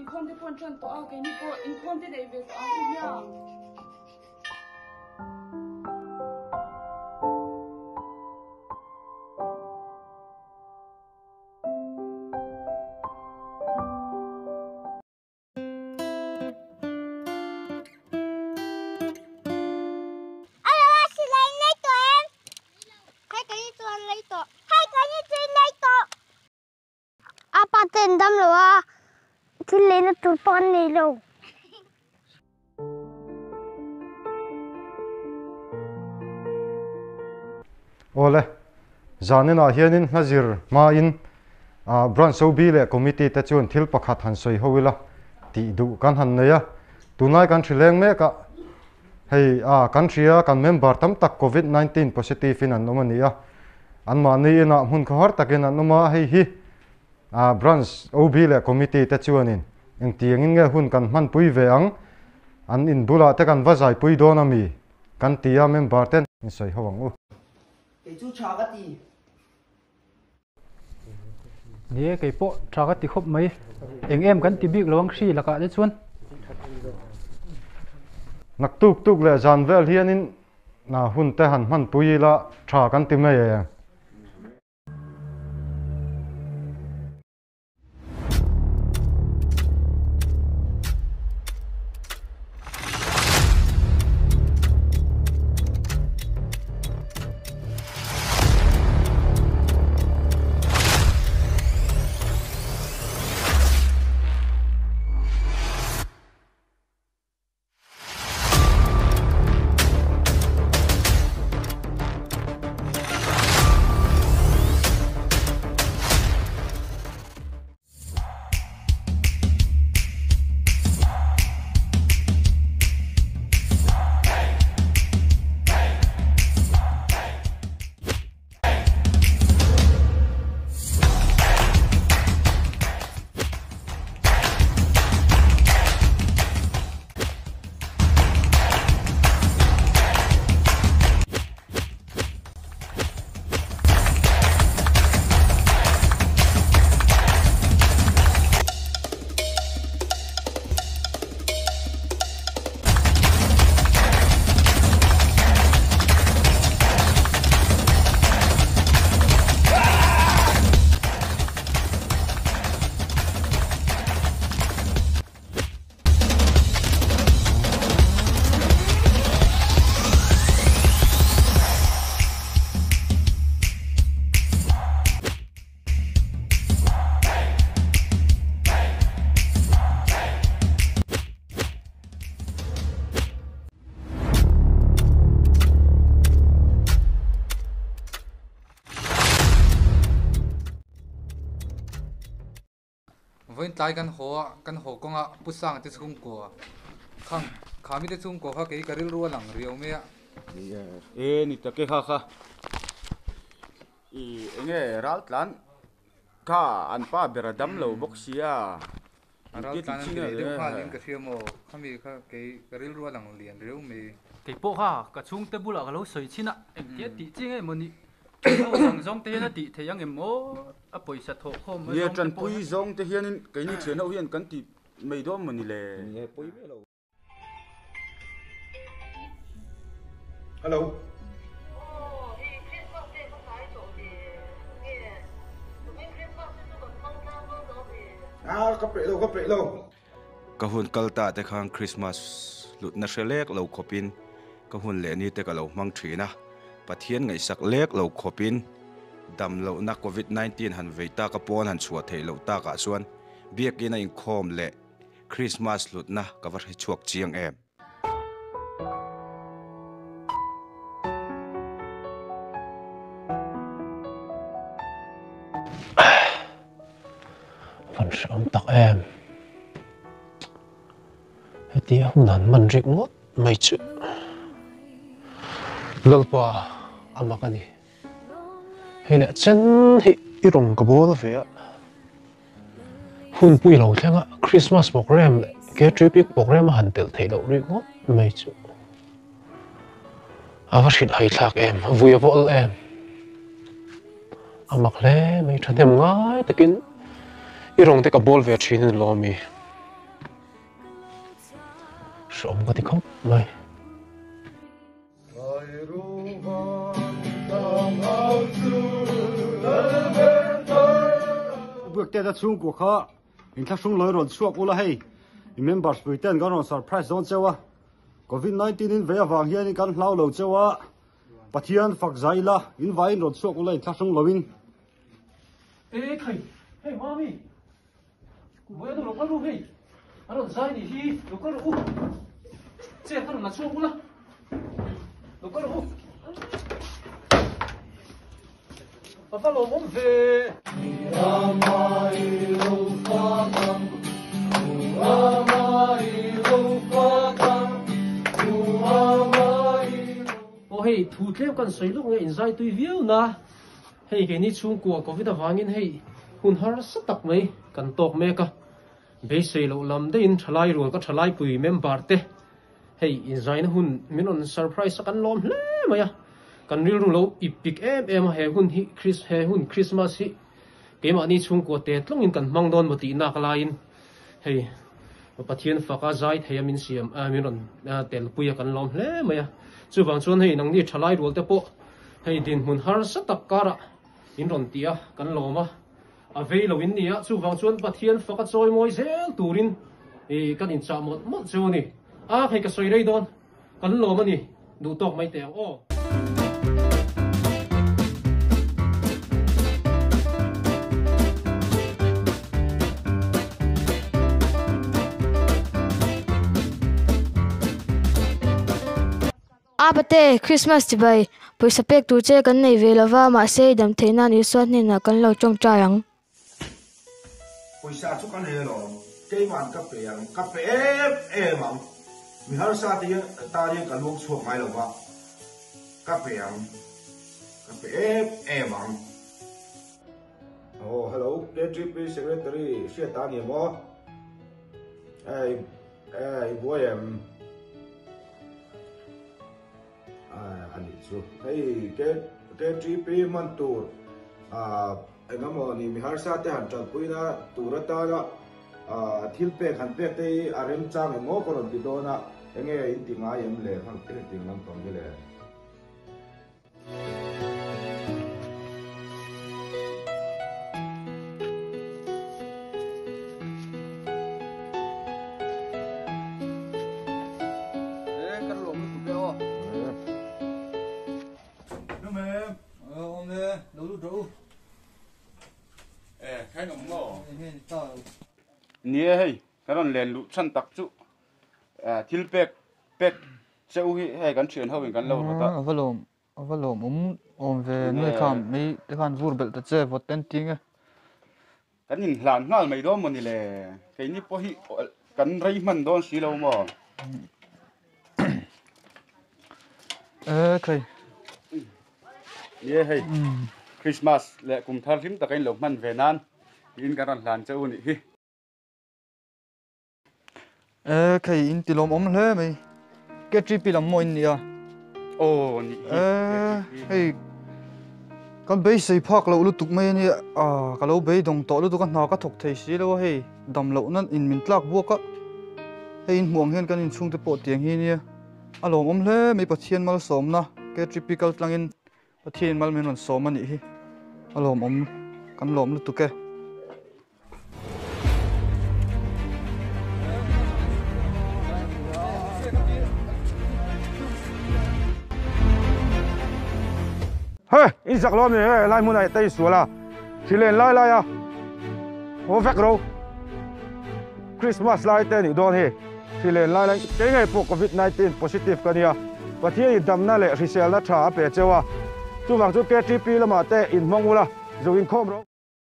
con thì con chân to cái ni po in con thì để về ăn nha. Tên đâm rồi à, thì lên nó tụt con này rồi. Ole, zanin a hianin nazir ma in branch obile committee ta chuan thil pakhat han soi hoila ti du kan han neya tunai kan thrileng me ka hei kan thria kan member tam tak covid-19 positive in an nomania an ma ni ina mun khar takin an noma hei hi branch obile committee ta chuanin eng tiangin nge hun kan man pui ve ang an in bula te kan vazai pui dona mi kan tia member ten in soi hawang u cái chú chó cái gì nè cái bộ trà cái tí khóc mấy em gắn tí bịt loang xì là cả đấy xuân nak tuk tuk le zan vel hianin na hun te han man pui la tha kan ti mai với tay căn hộ con ạ bút sang tới xung của khang khami tới xung của ha cái ril ruộng lằng riêu me ê nít cái ha nghe ralt lan ka an pa beradam lo boxia ralt lan cái điều pha lên cái phim mồ khami cái ril ruộng lằng liền riêu me cái bộ ha cái chung tê bù là cái lối soi chín á em tiết tí chứ nghe mình thằng giống thế nó tí thấy em mố à bồi sát thổ không ye trần pui giống thế hiền cái ní chuyện hậu hiền cắn tí mấy đó mình lệ hello Ka hun kalta te khang Christmas lut na shelek lo khopin ka hun le ni te ka lo mang thina pathian ngai sak lek lo khopin dam lo na covid-19 han veita ka pon han chua thei lo ta ka suan biakin a in khom le Christmas lut na ka var hi chuak chiang em phần sớm tắc em hết tí hôm nay mình rịch ngót mấy chữ lỡ qua ăn mặc đi hay là chân thì rồng cái bố đó vậy hun bùi lâu thế á Christmas program cái trip program hẳn tự thấy đâu rịch ngót mấy chữ à phát hiện hay thạc em vui vợ em ăn mặc lẽ mấy thằng em ngái tự kiến rồng thì cái ball về trên lo mi sống cái thì không lời bước tới chung của họ in thắc sung lối rồi suốt ula hay members với tên cái nó surprise zone chơi COVID-19 in về vàng hiện kan lau lâu chơi pathian phật giải la in vai rồi suốt ula in thắc sung lối in ê thầy hey mami với nó có luôn hey anh nói sai đi nó có luôn chết nó là suốt ula nó có luôn Papa lo mom về ô hey thu thêm con sấy lúc nghe inside tôi view na hey cái ní chung của covid vangin hey hun har sát tắc mấy cần tộc mẹ cả bây giờ lâu lắm đấy in chalai rồi có chalai bùi member te hey inside hun mình on surprise kan lom lẽ mày kan ril rung lo ipik em he hun Christmas hi ke ma ni chung ko te tlong in kan mang don mati na kala in hey pathian faka zai theyamin siam aminon tel puya kan lom hle maya chu wang chuan hei nang ni thalai rol te po hei din mun har sa tak kara in ron tia kan loma avei lo in nia chu wang chuan pathian faka choi moi zel turin e kan in cha mot mot chu ni a hei ka soi rei don kan loma ni du tok mai te o Abate Christmas ti bai poisa pek tu che kan nei velava ma sei dam theina ni swat ni na kan lo chong chayang poisa chu kan he lo ke man ka pe yang ka pe mang mi har sa ti ta ri ka lok chuak mai lo ba ka pe yang ka pe mang oh hello DGP secretary sia ta ni mo ai boy anh chú thấy cái GP man tour anh em oni mihar sa te han chal pui na tour ta na thil pe khan pe te arem chang mo ko ron ti do na enge in ti nga yem le khang te ti lam tong le nia hei karon len lu chan tak chu thil pek cheu hi hei kan thian ho in kan lo ta avalom om ve noi kham mi te khan vur bel ta che voten tinga kan in hlan ngal mai do mo ni le ke ni po hi kan rei man don si lo mo kai nia hei Christmas le kum thar him ta kain lo man ve nan in karon hlan cheu ni hi kai in tilom om hle mai ke tri pi lam mo in nia ô ni hey kan bei sei phak lo lu tuk mai ni ka lo bei dong to lu tu kan na ka thok thei si lo hey dam lo nan in min tlak bu ka hey in muang hen kan in chung te po tiang hi nia alom om hle mai pathian mal som na ke typical tlangin pathian mal men on som ani hi alom om kan lom lu tu ke hey in giặc lom này lai mua này tây sủa là chỉ lên lai à ô vẹt đâu Christmas lai tên thì đón he chỉ lên lai cái ngày bộ COVID-19 positive cái nia và thiên đầm na lệ resell na trả về chơi à chú vàng chú cái GP là mà tê in mong là rồi in không đâu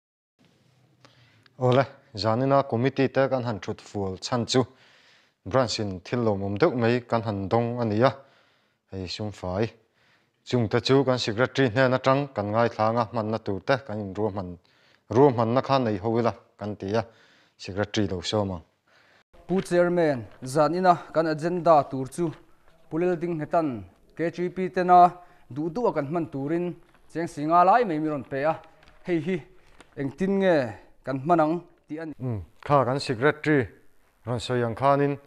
ole janina committee te kan han truthful chan chu branchin thillom deuh mai kan han dong ania hei sum fai chung ta chu kan secretary ne na tang kan ngai thlanga man na tu te kan in room man na khan nei hoila kan tia secretary lo shoma pu chairman zanina kan agenda tur chu pulel ding hetan KGP te na du kan man turin cheng singa lai mai miron pe a hei hi engtin nge kan manang ti an kha kan secretary ron soyang khanin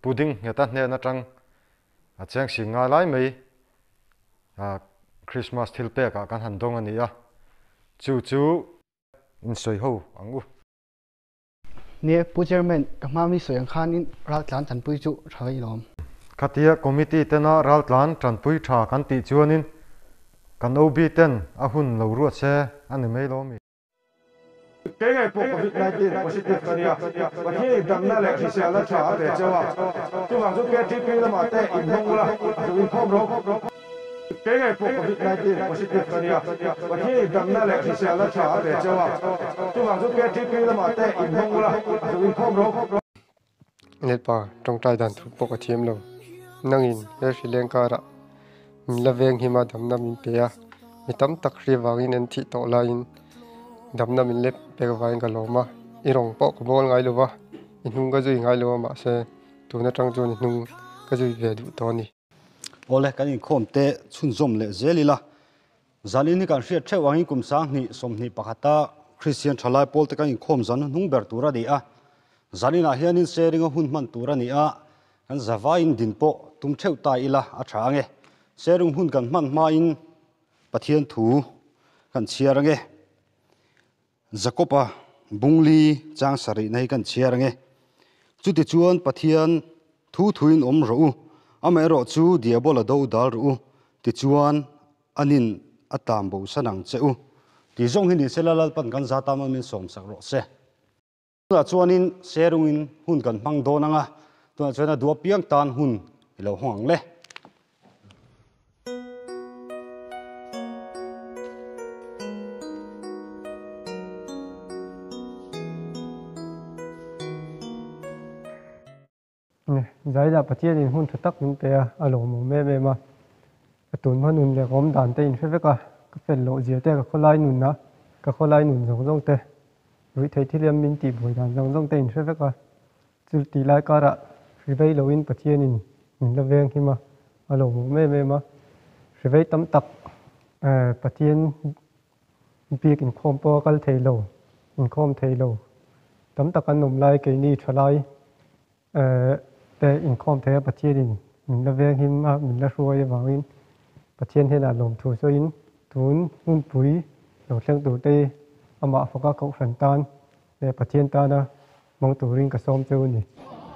pudding nghe ta nè na trăng chang si nga lai mai Christmas thil pe ka kan han dong ani a chu in soi ho angu nè pu chairman ka ma mi soyang khan in ral tlan chan pui chu thai lom khatia committee tena ral tlan tran pui tha kan ti chuanin kan obi ten a hun lo ruat se ani mai lo mi cái ngày phục COVID-19 positive cái này và khi đằng na lại thì sẽ là trả về cho chúng ta giúp cái GP là mà tệ in không là dùng in không đâu cái ngày phục COVID-19 positive cái này và khi đằng na lại thì sẽ là trả về cho chúng ta giúp cái GP là mà tệ in không là dùng in không đâu net pa trong trai dan thu pok thiam lo nangin Sri Lanka ra la veng hima dam nam in pe a mi tam tak ri wangin en thi to lain dam nam in lep pe ka wain ka loma irong po ko bol ngai lo wa inung ka zui ngai lo ma se tu na tang chon inung ka zui ve du to ni ole kan in khom te chun zom le zelila zalini kan hriat the wangi kum sang ni somni pakhata Christian thalai pol te kan in khom zan nung ber tura di a zalina hianin sharing a hun man tura ni a kan zawa in din po tum theu ta ila a thange sharing hun kan man ma in pathian thu kan chiarange Zakopa bungli chang sari nei kan chiarange chuti chuan pathian thu thuin om ro amero chu diabol do dal ru ti chuan anin atam bo sanang cheu ti zong hin selalal pan kan zata ma min som sak ro se la chuanin serungin hun kan mang donanga to chana du piang tan hun lo hong le giải là bắt chiên hun thật tắc những cái alo mồm mê mà tuần mà nụn để gom đàn tên phải cái phải lộ gì thế cái khâu nụn đó cái khâu nụn giống thế rồi thấy thì liêm minh tỷ buổi đàn giống tên phải cái chú tỷ lại cả ra rồi bây lâu in bắt chiên in là về khi mà alo mồm mê mà rồi bây tấm tắc bắt chiên việc in khom po cái thầy lâu in khom thầy lâu tấm tắc anh nụm lại cái ní trở lạiแต่อินคอมเทปะเทียนมินละเวงหิมมินละรวยวางอินปะเทียนเฮน่ะลมถูซอินทุนหุ่นปุ๋ยหลงเชิงตูเตอมาฟกะเขาฝันตานแต่ปะเทียนตานะมองตูริงกะซอมเจ้านี่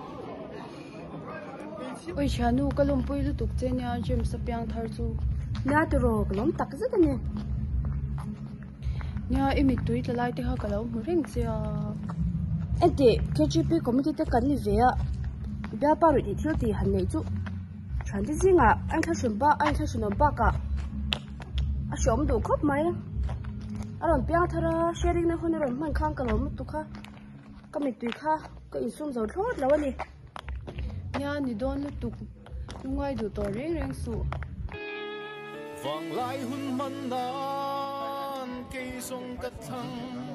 โอ้ยชานูกะลมปุ๋ยลุตุกเจเนียจิมสะเปียงทาร์จูนาตโรกลมตักซะกันเนี่ยอิมิตุยตะไลติฮะกะลมเร่งเสียเอ็นติKGP committee te kan ni ve a bia paru di thil ti han nei chu than ti zinga an tha shun ba an tha shun ba ka a shom do khop mai aron piang thara sharing na hon ron man khang ka lom tu kha ka mi tui kha ka in sum zo thlot lawani nya ni don lu tu ngai du to reng reng su vang lai hun man dan ke song ka thang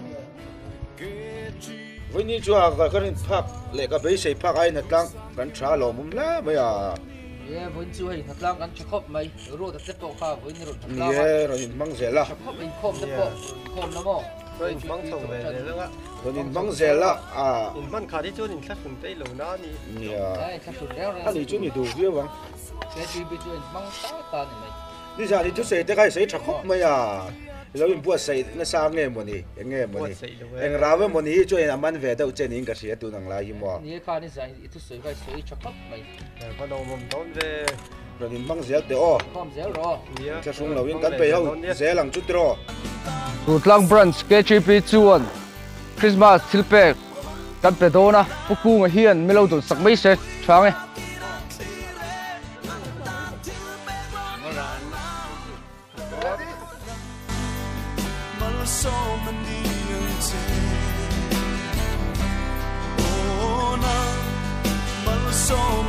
với ní chua cái con phạc lệ cái bấy xây phạc ai nát langกันtrả lỗ mồm lá bây giờ với chú hay nát langกันchọc khop mày rồi đặt tiếp tục pha với ní rồi nát lang rồi măng dẻ la khop mình khom tiếp tục khom lắm không rồi măng sầu về đấy luôn á rồi măng dẻ la măng khá đi chỗ nhìn sắc sùng tây lẩu nó đi sắc sùng đéo anh đi chỗ nhìn đủ vía vắng cái gì bị chuyện măng tá ta này mày đi ra đi chỗ xây cái xây chọc khop mày à rồi mình bua xây nó sang nghe một nghe một anh ra với một ní cho anh ăn về đâu trên những cái gì tôi đang lại mà ní cái này sai ít xây cái xây chọc khop mày bắt đầu mồm đón về rồi mình măng dẻ để ô không dẻ rồi cho xuống lầu những cái bể hậu dẻ làm chút rồi Ruột lang brunch KGP chuan Christmas thilpe kan pe dona puku nga hian melo du sak mai se thang e so